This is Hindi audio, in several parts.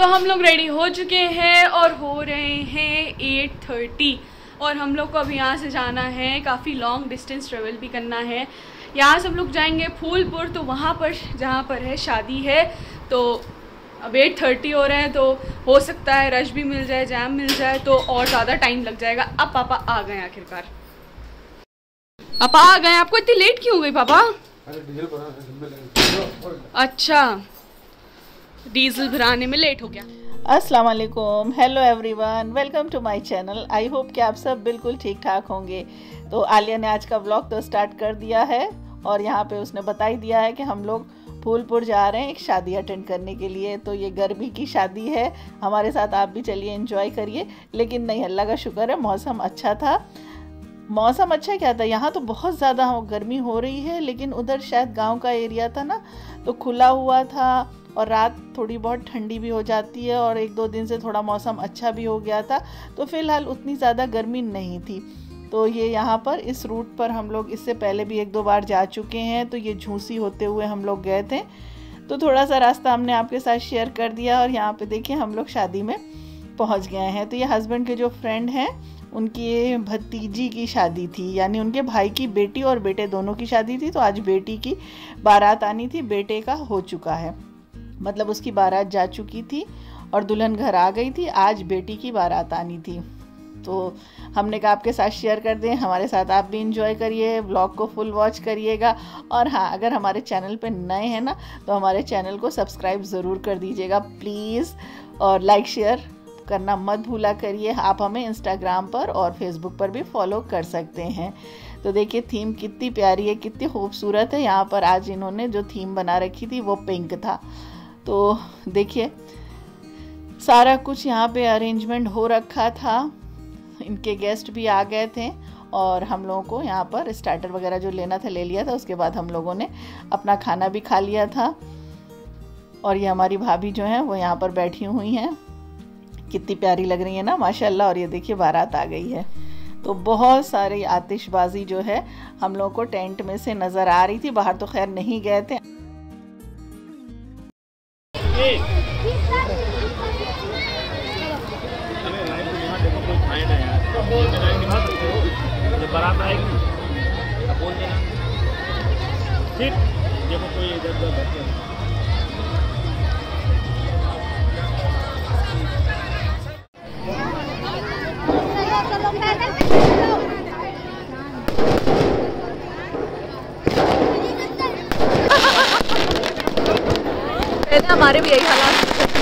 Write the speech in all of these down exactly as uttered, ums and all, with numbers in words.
हम लोग रेडी हो चुके हैं और हो रहे हैं एट थर्टी और हम लोग को अब यहाँ से जाना है, काफ़ी लॉन्ग डिस्टेंस ट्रेवल भी करना है। यहाँ से हम लोग जाएंगे फूलपुर, तो वहाँ पर जहाँ पर है शादी है, तो अब एट थर्टी हो रहे हैं, तो हो सकता है रश भी मिल जाए, जैम मिल जाए, तो और ज़्यादा टाइम लग जाएगा। अब पापा आ गए आखिरकार, पापा आ गए। आपको इतनी लेट क्यों हो गई पापा? अच्छा, डीजल भराने में लेट हो गया। अस्सलाम वालेकुम, hello everyone, welcome to my channel. I hope कि आप सब बिल्कुल ठीक ठाक होंगे। तो आलिया ने आज का व्लॉग तो स्टार्ट कर दिया है और यहाँ पे उसने बता ही दिया है कि हम लोग फूलपुर जा रहे हैं एक शादी अटेंड करने के लिए। तो ये गर्मी की शादी है, हमारे साथ आप भी चलिए एंजॉय करिए। लेकिन नहीं, अल्लाह का शुक्र है मौसम अच्छा था। मौसम अच्छा क्या था, यहाँ तो बहुत ज़्यादा गर्मी हो रही है, लेकिन उधर शायद गांव का एरिया था ना, तो खुला हुआ था और रात थोड़ी बहुत ठंडी भी हो जाती है और एक दो दिन से थोड़ा मौसम अच्छा भी हो गया था, तो फ़िलहाल उतनी ज़्यादा गर्मी नहीं थी। तो ये यहाँ पर इस रूट पर हम लोग इससे पहले भी एक दो बार जा चुके हैं, तो ये झूसी होते हुए हम लोग गए थे, तो थोड़ा सा रास्ता हमने आपके साथ शेयर कर दिया। और यहाँ पे देखिए हम लोग शादी में पहुँच गए हैं। तो ये हस्बैंड के जो फ्रेंड हैं, उनकी भतीजी की शादी थी, यानी उनके भाई की बेटी और बेटे दोनों की शादी थी। तो आज बेटी की बारात आनी थी, बेटे का हो चुका है, मतलब उसकी बारात जा चुकी थी और दुल्हन घर आ गई थी, आज बेटी की बारात आनी थी। तो हमने कहा आपके साथ शेयर कर दें, हमारे साथ आप भी इंजॉय करिए, व्लॉग को फुल वॉच करिएगा। और हाँ, अगर हमारे चैनल पे नए हैं ना, तो हमारे चैनल को सब्सक्राइब ज़रूर कर दीजिएगा प्लीज़, और लाइक शेयर करना मत भूला करिए। आप हमें इंस्टाग्राम पर और फेसबुक पर भी फॉलो कर सकते हैं। तो देखिए थीम कितनी प्यारी है, कितनी खूबसूरत है। यहाँ पर आज इन्होंने जो थीम बना रखी थी वो पिंक था। तो देखिए सारा कुछ यहाँ पे अरेंजमेंट हो रखा था, इनके गेस्ट भी आ गए थे और हम लोगों को यहाँ पर स्टार्टर वगैरह जो लेना था ले लिया था। उसके बाद हम लोगों ने अपना खाना भी खा लिया था। और ये हमारी भाभी जो हैं वो यहाँ पर बैठी हुई हैं, कितनी प्यारी लग रही है ना माशाल्लाह। और ये देखिए बारात आ गई है, तो बहुत सारी आतिशबाजी जो है हम लोगों को टेंट में से नज़र आ रही थी। बाहर तो खैर नहीं गए थे। बारात आएगी अब बोल देना, ठीक? देखो कोई इधर उधर बैठे हमारे भी यही हालात।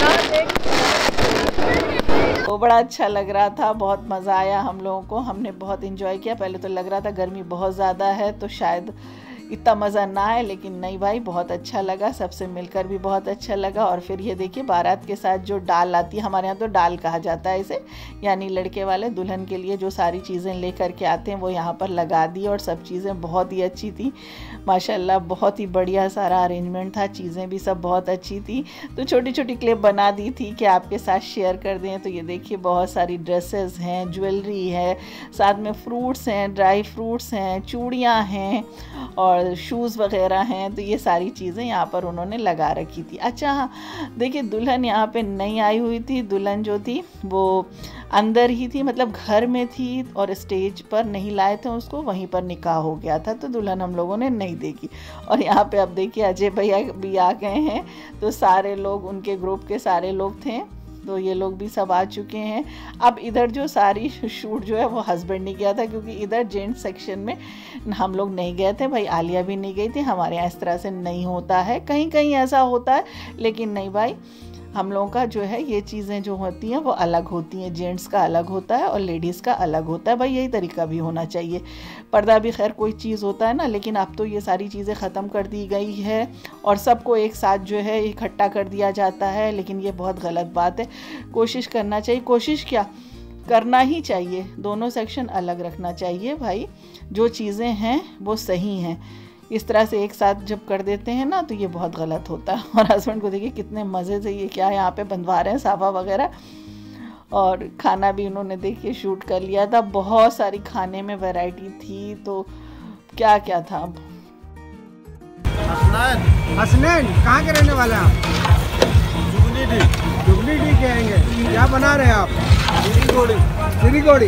वो बड़ा अच्छा लग रहा था, बहुत मज़ा आया हम लोगों को, हमने बहुत इंजॉय किया। पहले तो लग रहा था गर्मी बहुत ज़्यादा है तो शायद इतना मज़ा ना आए, लेकिन नहीं भाई, बहुत अच्छा लगा, सबसे मिलकर भी बहुत अच्छा लगा। और फिर ये देखिए बारात के साथ जो डाल आती है, हमारे यहाँ तो डाल कहा जाता है इसे, यानी लड़के वाले दुल्हन के लिए जो सारी चीज़ें लेकर के आते हैं वो यहाँ पर लगा दी। और सब चीज़ें बहुत ही अच्छी थी माशाल्लाह, बहुत ही बढ़िया सारा अरेंजमेंट था, चीज़ें भी सब बहुत अच्छी थी। तो छोटी छोटी क्लिप बना दी थी कि आपके साथ शेयर कर दें। तो ये देखिए बहुत सारी ड्रेसेस हैं, ज्वेलरी है, साथ में फ्रूट्स हैं, ड्राई फ्रूट्स हैं, चूड़ियाँ हैं और शूज़ वगैरह हैं। तो ये सारी चीज़ें यहाँ पर उन्होंने लगा रखी थी। अच्छा हाँ, देखिए दुल्हन यहाँ पे नहीं आई हुई थी, दुल्हन जो थी वो अंदर ही थी, मतलब घर में थी और स्टेज पर नहीं लाए थे उसको, वहीं पर निकाह हो गया था, तो दुल्हन हम लोगों ने नहीं देखी। और यहाँ पे अब देखिए अजय भैया भी आ गए हैं, तो सारे लोग, उनके ग्रुप के सारे लोग थे, तो ये लोग भी सब आ चुके हैं। अब इधर जो सारी शूट जो है वो हस्बैंड ने किया था, क्योंकि इधर जेंट्स सेक्शन में हम लोग नहीं गए थे भाई, आलिया भी नहीं गई थी। हमारे यहाँ इस तरह से नहीं होता है, कहीं कहीं ऐसा होता है, लेकिन नहीं भाई, हम लोगों का जो है ये चीज़ें जो होती हैं वो अलग होती हैं, जेंट्स का अलग होता है और लेडीज़ का अलग होता है भाई, यही तरीका भी होना चाहिए। पर्दा भी खैर कोई चीज़ होता है ना, लेकिन अब तो ये सारी चीज़ें ख़त्म कर दी गई है और सबको एक साथ जो है इकट्ठा कर दिया जाता है, लेकिन ये बहुत गलत बात है। कोशिश करना चाहिए, कोशिश क्या करना ही चाहिए, दोनों सेक्शन अलग रखना चाहिए भाई, जो चीज़ें हैं वो सही हैं। इस तरह से एक साथ जब कर देते हैं ना तो ये बहुत गलत होता है। और हस्बैंड को देखिए कितने मज़े से ये क्या यहाँ पे बंधवा रहे हैं साफा वगैरह, और खाना भी उन्होंने देखिए शूट कर लिया था। बहुत सारी खाने में वैरायटी थी, तो क्या क्या था। अब हसनैन, हसनैन कहाँ के रहने वाले हैं आप? जुगनी थी। उल्ली कहेंगे। क्या बना रहे हैं आप? सिरीगोड़ी। सिरीगोड़ी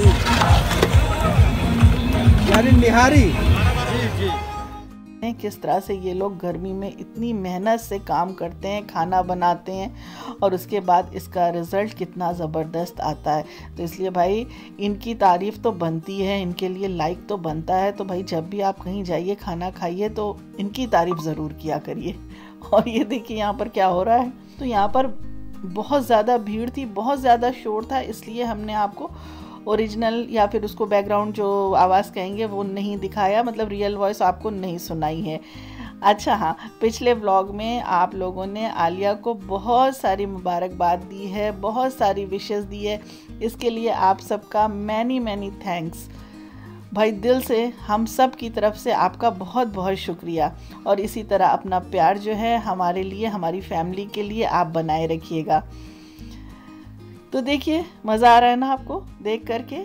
यानी निहारी। जी जी। किस तरह से ये लोग गर्मी में इतनी मेहनत से काम करते हैं, खाना बनाते हैं और उसके बाद इसका रिज़ल्ट कितना ज़बरदस्त आता है। तो इसलिए भाई इनकी तारीफ़ तो बनती है, इनके लिए लाइक तो बनता है। तो भाई जब भी आप कहीं जाइए खाना खाइए तो इनकी तारीफ़ ज़रूर किया करिए। और ये देखिए यहाँ पर क्या हो रहा है। तो यहाँ पर बहुत ज़्यादा भीड़ थी, बहुत ज़्यादा शोर था, इसलिए हमने आपको ओरिजिनल या फिर उसको बैकग्राउंड जो आवाज़ कहेंगे वो नहीं दिखाया, मतलब रियल वॉइस आपको नहीं सुनाई है। अच्छा हाँ, पिछले व्लॉग में आप लोगों ने आलिया को बहुत सारी मुबारकबाद दी है, बहुत सारी विशेस दी है। इसके लिए आप सबका मैनी मैनी थैंक्स भाई, दिल से हम सब की तरफ से आपका बहुत बहुत शुक्रिया। और इसी तरह अपना प्यार जो है हमारे लिए, हमारी फैमिली के लिए आप बनाए रखिएगा। तो देखिए मज़ा आ रहा है ना आपको देख करके?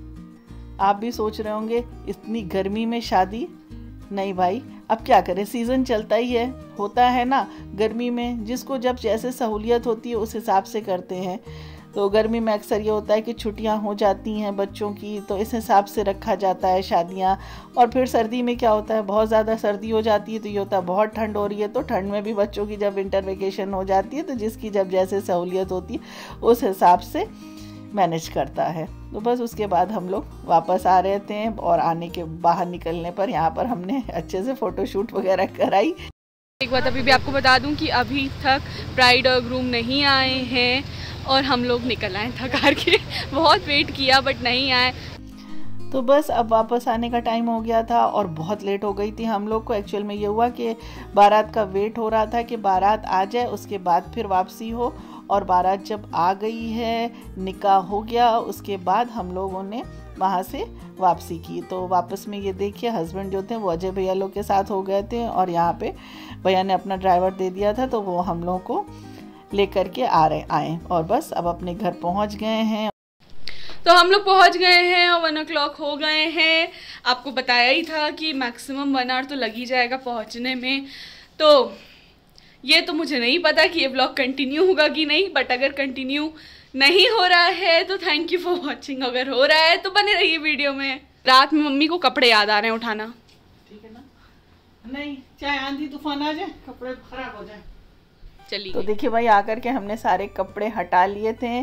आप भी सोच रहे होंगे इतनी गर्मी में शादी। नहीं भाई, अब क्या करें, सीज़न चलता ही है, होता है ना। गर्मी में जिसको जब जैसे सहूलियत होती है उस हिसाब से करते हैं। तो गर्मी में अक्सर ये होता है कि छुट्टियां हो जाती हैं बच्चों की, तो इस हिसाब से रखा जाता है शादियां। और फिर सर्दी में क्या होता है, बहुत ज़्यादा सर्दी हो जाती है तो ये होता है बहुत ठंड हो रही है, तो ठंड में भी बच्चों की जब विंटर वेकेशन हो जाती है तो जिसकी जब जैसे सहूलियत होती है उस हिसाब से मैनेज करता है। तो बस उसके बाद हम लोग वापस आ रहे थे और आने के बाहर निकलने पर यहाँ पर हमने अच्छे से फ़ोटोशूट वगैरह कराई। एक बात अभी भी आपको बता दूं कि अभी तक ब्राइड और ग्रूम नहीं आए हैं और हम लोग निकल आए थक हार के। बहुत वेट किया बट नहीं आए। तो बस अब वापस आने का टाइम हो गया था और बहुत लेट हो गई थी हम लोग को। एक्चुअल में ये हुआ कि बारात का वेट हो रहा था कि बारात आ जाए उसके बाद फिर वापसी हो, और बारात जब आ गई है, निकाह हो गया, उसके बाद हम लोगों ने वहाँ से वापसी की। तो वापस में ये देखिए हस्बैंड जो थे वो अजय भैया लोग के साथ हो गए थे और यहाँ पे भैया ने अपना ड्राइवर दे दिया था, तो वो हम लोगों को लेकर के आ रहे आए और बस अब अपने घर पहुँच गए हैं। तो हम लोग पहुंच गए हैं और वन ओ क्लॉक हो गए हैं। आपको बताया ही था कि मैक्सिमम वन आवर तो लग ही जाएगा पहुंचने में। तो ये तो मुझे नहीं पता कि ये ब्लॉग कंटिन्यू होगा कि नहीं, बट अगर कंटिन्यू नहीं हो रहा है तो थैंक यू फॉर वॉचिंग। अगर हो रहा है तो बने रहिए वीडियो में। रात में मम्मी को कपड़े याद आ रहे हैं उठाना। ठीक है ना? नहीं, चाहे आंधी तूफान आ जाए कपड़े खराब हो जाए। चलिए तो देखिए भाई आकर के हमने सारे कपड़े हटा लिए थे।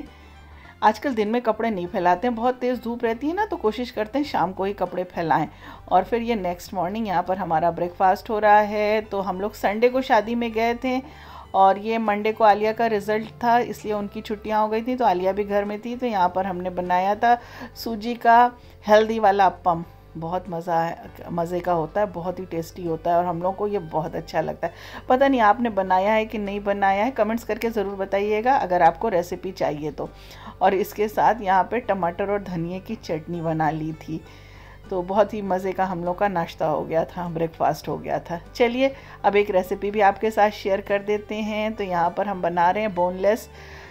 आजकल दिन में कपड़े नहीं फैलाते हैं, बहुत तेज़ धूप रहती है ना, तो कोशिश करते हैं शाम को ही कपड़े फैलाएं। और फिर ये नेक्स्ट मॉर्निंग यहाँ पर हमारा ब्रेकफास्ट हो रहा है। तो हम लोग संडे को शादी में गए थे और ये मंडे को आलिया का रिज़ल्ट था, इसलिए उनकी छुट्टियाँ हो गई थी, तो आलिया भी घर में थी। तो यहाँ पर हमने बनाया था सूजी का हेल्दी वाला अप्पम। बहुत मज़ा है, मज़े का होता है, बहुत ही टेस्टी होता है और हम लोगों को ये बहुत अच्छा लगता है। पता नहीं आपने बनाया है कि नहीं बनाया है, कमेंट्स करके ज़रूर बताइएगा अगर आपको रेसिपी चाहिए तो। और इसके साथ यहाँ पे टमाटर और धनिए की चटनी बना ली थी। तो बहुत ही मज़े का हम लोग का नाश्ता हो गया था, ब्रेकफास्ट हो गया था। चलिए अब एक रेसिपी भी आपके साथ शेयर कर देते हैं। तो यहाँ पर हम बना रहे हैं बोनलेस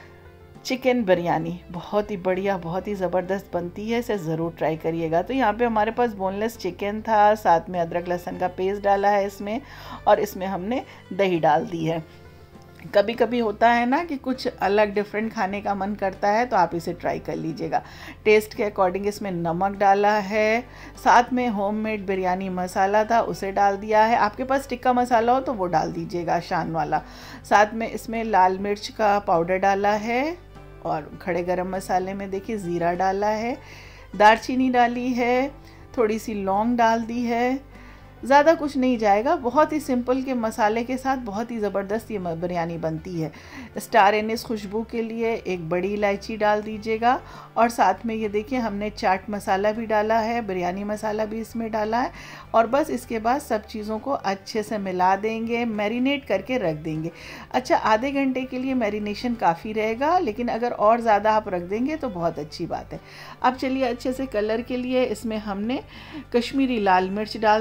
चिकन बिरयानी। बहुत ही बढ़िया, बहुत ही ज़बरदस्त बनती है, इसे ज़रूर ट्राई करिएगा। तो यहाँ पे हमारे पास बोनलेस चिकन था, साथ में अदरक लहसुन का पेस्ट डाला है इसमें, और इसमें हमने दही डाल दी है। कभी कभी होता है ना कि कुछ अलग डिफरेंट खाने का मन करता है, तो आप इसे ट्राई कर लीजिएगा। टेस्ट के अकॉर्डिंग इसमें नमक डाला है, साथ में होममेड बिरयानी मसाला था उसे डाल दिया है। आपके पास टिक्का मसाला हो तो वो डाल दीजिएगा, शान वाला। साथ में इसमें लाल मिर्च का पाउडर डाला है और खड़े गरम मसाले में देखिए ज़ीरा डाला है, दालचीनी डाली है, थोड़ी सी लौंग डाल दी है। ज़्यादा कुछ नहीं जाएगा, बहुत ही सिंपल के मसाले के साथ बहुत ही ज़बरदस्त ये बिरयानी बनती है। स्टार एनिस खुशबू के लिए एक बड़ी इलायची डाल दीजिएगा, और साथ में ये देखिए हमने चाट मसाला भी डाला है, बिरयानी मसाला भी इसमें डाला है। और बस इसके बाद सब चीज़ों को अच्छे से मिला देंगे, मैरिनेट करके रख देंगे। अच्छा, आधे घंटे के लिए मैरिनेशन काफ़ी रहेगा, लेकिन अगर और ज़्यादा आप रख देंगे तो बहुत अच्छी बात है। अब चलिए अच्छे से कलर के लिए इसमें हमने कश्मीरी लाल मिर्च डाल दी थी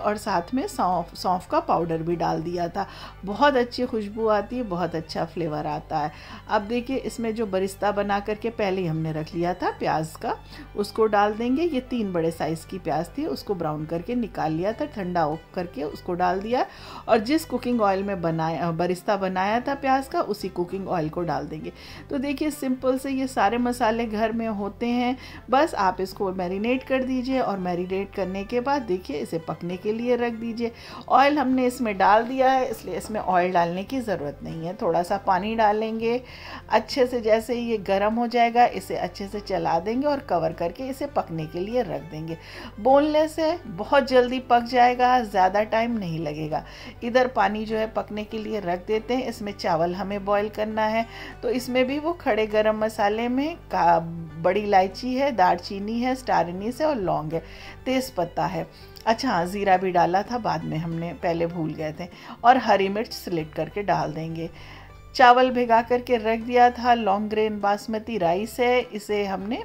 और साथ में सौंफ सौंफ का पाउडर भी डाल दिया था। बहुत अच्छी खुशबू आती है, बहुत अच्छा फ्लेवर आता है। अब देखिए इसमें जो बरिस्ता बना करके पहले ही हमने रख लिया था प्याज का, उसको डाल देंगे। ये तीन बड़े साइज़ की प्याज थी, उसको ब्राउन करके निकाल लिया था, ठंडा हो करके उसको डाल दिया। और जिस कुकिंग ऑयल में बनाया बरिस्ता बनाया था प्याज का, उसी कुकिंग ऑयल को डाल देंगे। तो देखिए सिंपल से ये सारे मसाले घर में होते हैं, बस आप इसको मैरिनेट कर दीजिए और मैरिनेट करने के बाद देखिए इसे पकने के लिए रख दीजिए। ऑयल हमने इसमें डाल दिया है, इसलिए इसमें ऑयल डालने की ज़रूरत नहीं है। थोड़ा सा पानी डालेंगे, अच्छे से जैसे ही ये गर्म हो जाएगा इसे अच्छे से चला देंगे और कवर करके इसे पकने के लिए रख देंगे। बोनलेस है, बहुत जल्दी पक जाएगा, ज़्यादा टाइम नहीं लगेगा। इधर पानी जो है पकने के लिए रख देते हैं। इसमें चावल हमें बॉईल करना है, तो इसमें भी वो खड़े गरम मसाले में का बड़ी इलायची है, दालचीनी है, स्टार एनीस है और लौंग है, तेज़ पत्ता है। अच्छा हाँ, ज़ीरा भी डाला था बाद में, हमने पहले भूल गए थे। और हरी मिर्च स्लिट करके डाल देंगे। चावल भिगा करके रख दिया था, लॉन्ग ग्रेन बासमती राइस है, इसे हमने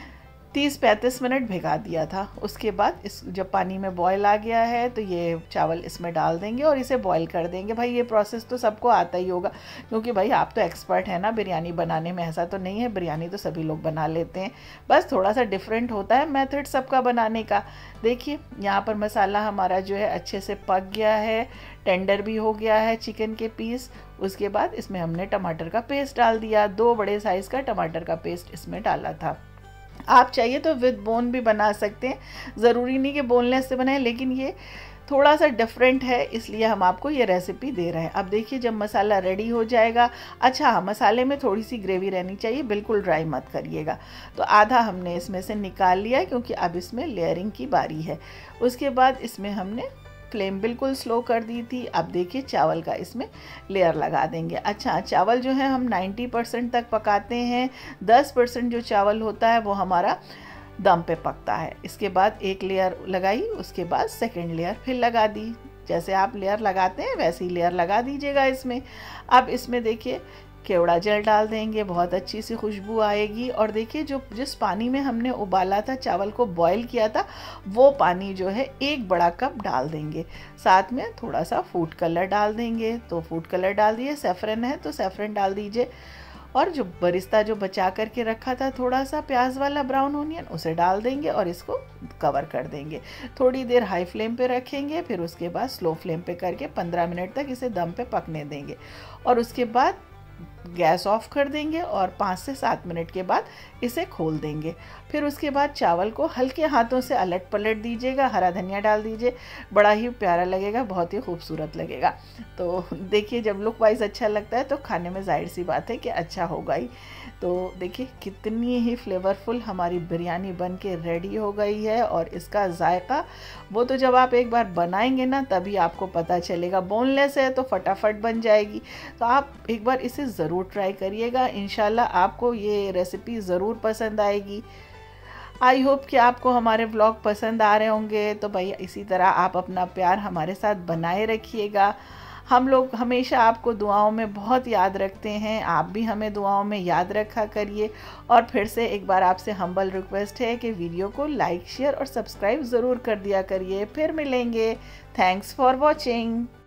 तीस पैंतीस मिनट भिगा दिया था। उसके बाद इस जब पानी में बॉयल आ गया है तो ये चावल इसमें डाल देंगे और इसे बॉयल कर देंगे। भाई ये प्रोसेस तो सबको आता ही होगा, क्योंकि भाई आप तो एक्सपर्ट हैं ना बिरयानी बनाने में, ऐसा तो नहीं है, बिरयानी तो सभी लोग बना लेते हैं, बस थोड़ा सा डिफरेंट होता है मेथड सबका बनाने का। देखिए यहाँ पर मसाला हमारा जो है अच्छे से पक गया है, टेंडर भी हो गया है चिकन के पीस। उसके बाद इसमें हमने टमाटर का पेस्ट डाल दिया, दो बड़े साइज़ का टमाटर का पेस्ट इसमें डाला था। आप चाहिए तो विद बोन भी बना सकते हैं, ज़रूरी नहीं कि बोनलेस से बनाएं, लेकिन ये थोड़ा सा डिफरेंट है इसलिए हम आपको ये रेसिपी दे रहे हैं। अब देखिए जब मसाला रेडी हो जाएगा, अच्छा हाँ मसाले में थोड़ी सी ग्रेवी रहनी चाहिए, बिल्कुल ड्राई मत करिएगा। तो आधा हमने इसमें से निकाल लिया क्योंकि अब इसमें लेयरिंग की बारी है। उसके बाद इसमें हमने फ्लेम बिल्कुल स्लो कर दी थी। अब देखिए चावल का इसमें लेयर लगा देंगे। अच्छा चावल जो है हम नब्बे परसेंट तक पकाते हैं, दस परसेंट जो चावल होता है वो हमारा दम पे पकता है। इसके बाद एक लेयर लगाई, उसके बाद सेकंड लेयर फिर लगा दी। जैसे आप लेयर लगाते हैं वैसे ही लेयर लगा दीजिएगा इसमें। अब इसमें देखिए केवड़ा जल डाल देंगे, बहुत अच्छी सी खुशबू आएगी। और देखिए जो जिस पानी में हमने उबाला था, चावल को बॉईल किया था, वो पानी जो है एक बड़ा कप डाल देंगे। साथ में थोड़ा सा फूड कलर डाल देंगे, तो फूड कलर डाल दिए, सैफरन है तो सैफरन डाल दीजिए। और जो बरिस्ता जो बचा करके रखा था थोड़ा सा प्याज वाला ब्राउन ओनियन, उसे डाल देंगे और इसको कवर कर देंगे। थोड़ी देर हाई फ्लेम पे रखेंगे, फिर उसके बाद स्लो फ्लेम पे करके पंद्रह मिनट तक इसे दम पे पकने देंगे। और उसके बाद गैस ऑफ कर देंगे और पाँच से सात मिनट के बाद इसे खोल देंगे। फिर उसके बाद चावल को हल्के हाथों से अलट पलट दीजिएगा, हरा धनिया डाल दीजिए, बड़ा ही प्यारा लगेगा, बहुत ही खूबसूरत लगेगा। तो देखिए जब लुक वाइज अच्छा लगता है तो खाने में जाहिर सी बात है कि अच्छा होगा ही। तो देखिए कितनी ही फ्लेवरफुल हमारी बिरयानी बन के रेडी हो गई है। और इसका जायका वो तो जब आप एक बार बनाएंगे ना तभी आपको पता चलेगा। बोनलेस है तो फटाफट बन जाएगी, तो आप एक बार इसे ज़रूर ट्राई करिएगा। इंशाल्लाह आपको ये रेसिपी ज़रूर पसंद आएगी। आई होप कि आपको हमारे व्लॉग पसंद आ रहे होंगे। तो भाई इसी तरह आप अपना प्यार हमारे साथ बनाए रखिएगा। हम लोग हमेशा आपको दुआओं में बहुत याद रखते हैं, आप भी हमें दुआओं में याद रखा करिए। और फिर से एक बार आपसे हम्बल रिक्वेस्ट है कि वीडियो को लाइक शेयर और सब्सक्राइब ज़रूर कर दिया करिए। फिर मिलेंगे। Thanks for watching.